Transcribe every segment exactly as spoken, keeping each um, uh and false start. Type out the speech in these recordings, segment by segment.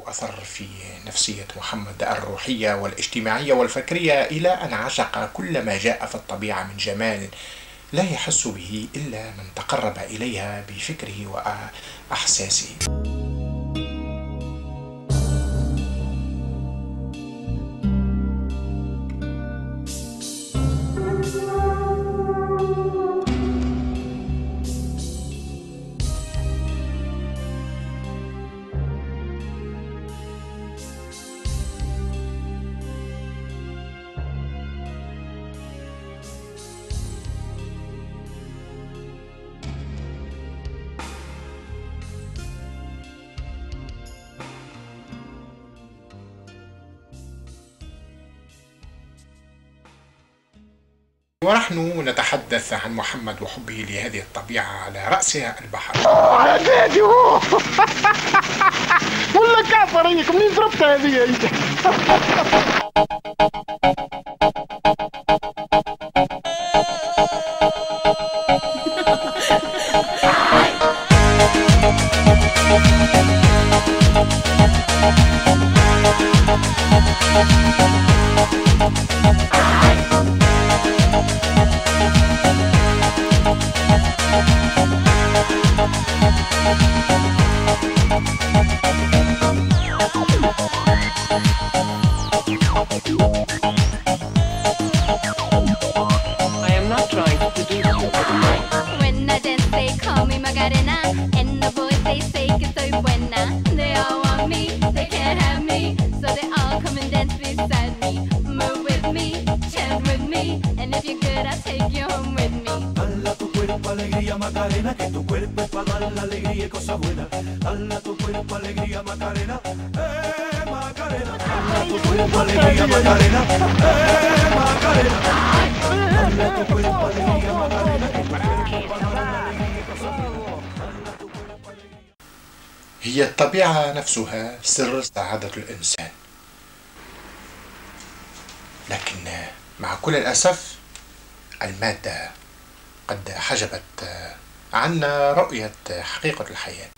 أثر في نفسية محمد الروحية والاجتماعية والفكرية، إلى أن عشق كل ما جاء في الطبيعة من جمال لا يحس به إلا من تقرب إليها بفكره وأحساسه. ونحن نتحدث عن محمد وحبه لهذه الطبيعة على رأسها البحر. اوه يا زيدي اوه والله كافر هيك منين ضربتها هذه هيك. Macarena, que tu cuerpo es para dar la alegría y cosas buenas. Dale a tu cuerpo alegría, Macarena, eh, Macarena. Dale a tu cuerpo alegría, Macarena, eh, Macarena. Dale a tu cuerpo alegría, Macarena, que tu cuerpo es para dar la alegría y cosas buenas. هي الطبيعة نفسها سر سعادة الإنسان، لكن مع كل الأسف المادة قد حجبت عنا رؤية حقيقة الحياة.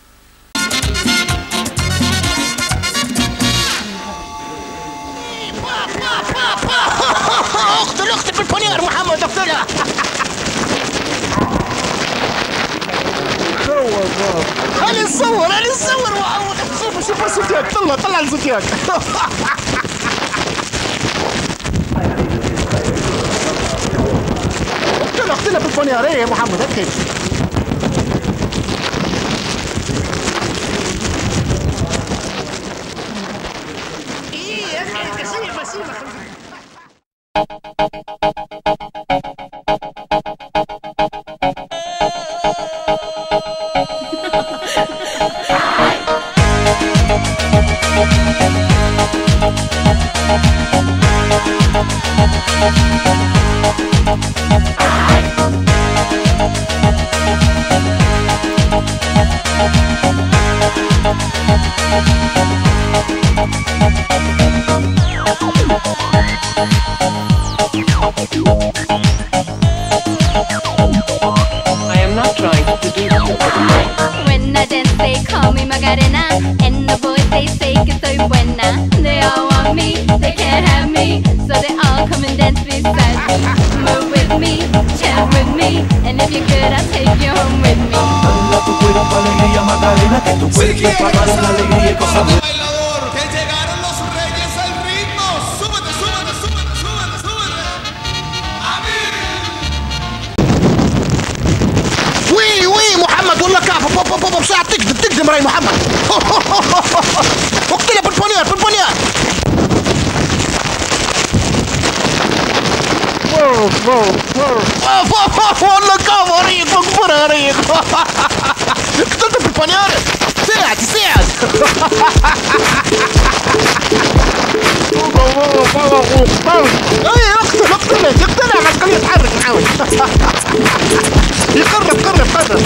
اقتل اقتل بالبنيار محمد اقتلها. خلي نصور خلي نصور شوف شوف الزجاج، طلع طلع الزجاج. اقتلها اقتلها بالبنيار. ايه يا محمد هات كيف. ايه يا اخي سيبها سيبها. I am not trying to seduce you. When I dance they call me Macarena, and the boys they say que soy buena. They all want me, they can't have me, so they all come and dance beside me. Move with me, chant with me, and if you're good I'll take you home with me. Dale a tu cuerpo alegría, Macarena, que tu cuerpo es para dar la alegría y cosas buenas. وي وي محمد والله كافة بوب بوب بوب ساعة تكذب تكذب راي محمد. اقتلها بالبنيار بالبنيار. اوف اوف اوف اوف والله كافة ريق مقبرة ريق. اقتلته بالبنيار. ساعد ساعد. ايه اقتل اقتله اقتلها ما تخليه يتحرك معاوي. يقرب قرب قرب.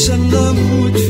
عشان نموت